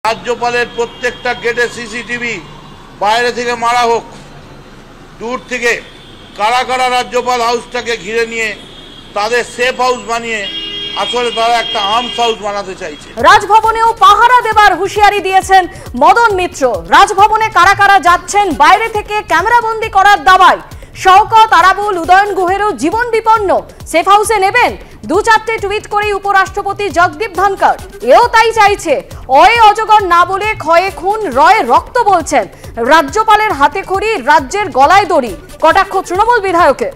রাজ্যপালের প্রত্যেকটা গেটে সিসিটিভি বাইরে থেকে মারা হোক, দূর থেকে কারা কারা রাজ্যপাল হাউসটাকে ঘিরে নিয়ে তাদের সেফ হাউস বানিয়ে আসলে তারা একটা আর্মস হাউস বানাতে চাইছে। রাজভবনেও পাহারা দেবার হুঁশিয়ারি দিয়েছেন মদন মিত্র। রাজভবনে কারা কারা যাচ্ছেন বাইরে থেকে ক্যামেরাবন্দি করার দাবায়। শওকত, আরাবুল, উদয়ন গুহেরও জীবন বিপন্ন, সেফ হাউসে নেবেন? 2-4টে টুইট করে উপরাষ্ট্রপতি জগদীপ ধনকর এও তাই চাইছে। অয়ে অজগর না বলে ক্ষয়ে খুন, রয়ে রক্ত বলছেন। রাজ্যপালের হাতে খড়ি, রাজ্যের গলায় দড়ি, কটাক্ষ তৃণমূল বিধায়কের।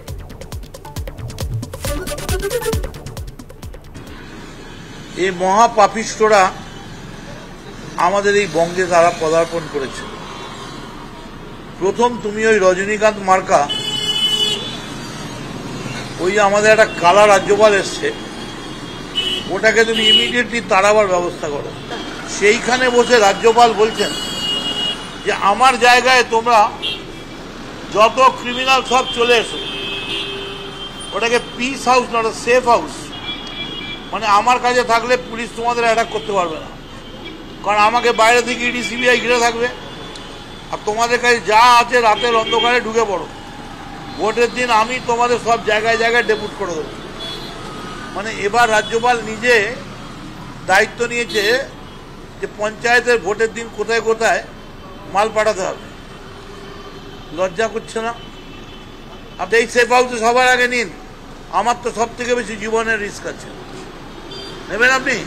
এই মহাপাপিষ্টরা আমাদের এই বঙ্গে তারা পদার্পণ করেছে। প্রথম তুমি ওই রজনীকান্ত মার্কা, ওই আমাদের একটা কালা রাজ্যপাল এসছে, ওটাকে তুমি ইমিডিয়েটলি তাড়াবার ব্যবস্থা করো। সেইখানে বসে রাজ্যপাল বলছেন যে আমার জায়গায় তোমরা যত ক্রিমিনাল সব চলে এসো। ওটাকে peace house not safe house, মানে আমার কাছে থাকলে পুলিশ তোমাদের অ্যাটাক করতে পারবে না, কারণ আমাকে বাইরে থেকে ইডি সিবিআই ঘিরে থাকবে। আর তোমাদের কাছে যা আছে রাতের অন্ধকারে ঢুকে পড়ো, ভোটের দিন আমি তোমাদের সব জায়গায় জায়গায় ডেপুট করে দেবো। মানে এবার রাজ্যপাল নিজে দায়িত্ব নিয়েছে যে পঞ্চায়েতের ভোটের দিন কোথায় কোথায় মাল পাঠাতে হবে। লজ্জা করছে না? আপনি এই সেফ হাউসে সবার আগে নিন। আমার তো সব থেকে বেশি জীবনের রিস্ক আছে, নেবেন আপনি?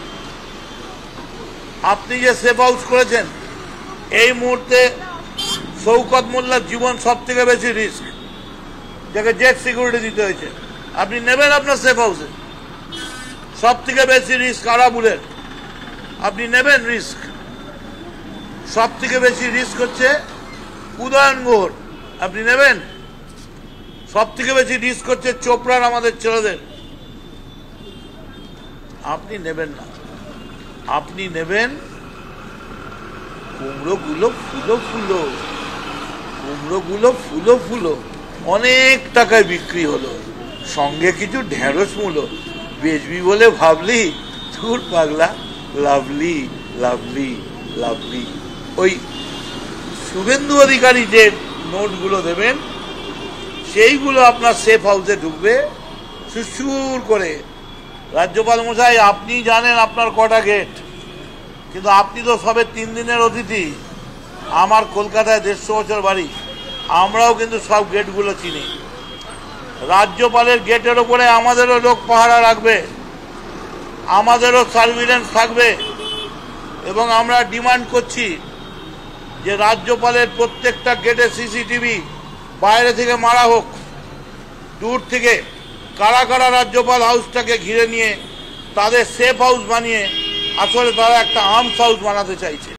আপনি যে সেফ হাউস করেছেন, এই মুহূর্তে শওকত মোল্লার জীবন সব থেকে বেশি রিস্ক, যাকে জেট সিকিউরিটি দিতে হয়েছে। আপনি নেবেন আপনার সেফ হাউসে? সব থেকে বেশি রিস্ক আরাবুলের, আপনি নেবেন রিস্ক? সব থেকে বেশি রিস্ক হচ্ছে উদয়ন গুহর, আপনি নেবেন? সব থেকে বেশি রিস্ক হচ্ছে চোপড়ার আমাদের ছেলেদের, আপনি নেবেন না। আপনি নেবেন কুমড়োগুলো ফুলো ফুলো, কুমড়োগুলো ফুলো ফুলো, অনেক টাকায় বিক্রি হলো, সঙ্গে কিছু ঢেঁড়স মূলো বেচবি বলে ভাবলি, ধুর পাগলা, লাভলি লাভলি লাভলি। ওই শুভেন্দু অধিকারী যে নোটগুলো দেবেন, সেইগুলো আপনার সেফ হাউসে ঢুকবে সুর করে। রাজ্যপাল মশাই, আপনি জানেন আপনার কটা গেট, কিন্তু আপনি তো সবে 3 দিনের অতিথি। আমার কলকাতায় 150 বছর বাড়ি, আমরাও কিন্তু সব গেটগুলো চিনি। রাজ্যপালের গেটের ওপরে আমাদেরও লোক পাহারা রাখবে, আমাদেরও সার্ভিলেন্স থাকবে, এবং আমরা ডিমান্ড করছি যে রাজ্যপালের প্রত্যেকটা গেটে সিসিটিভি বাইরে থেকে মারা হোক, দূর থেকে কারা কারা রাজ্যপাল হাউসটাকে ঘিরে নিয়ে তাদের সেফ হাউস বানিয়ে আসলে তারা একটা আর্মস হাউস বানাতে চাইছে।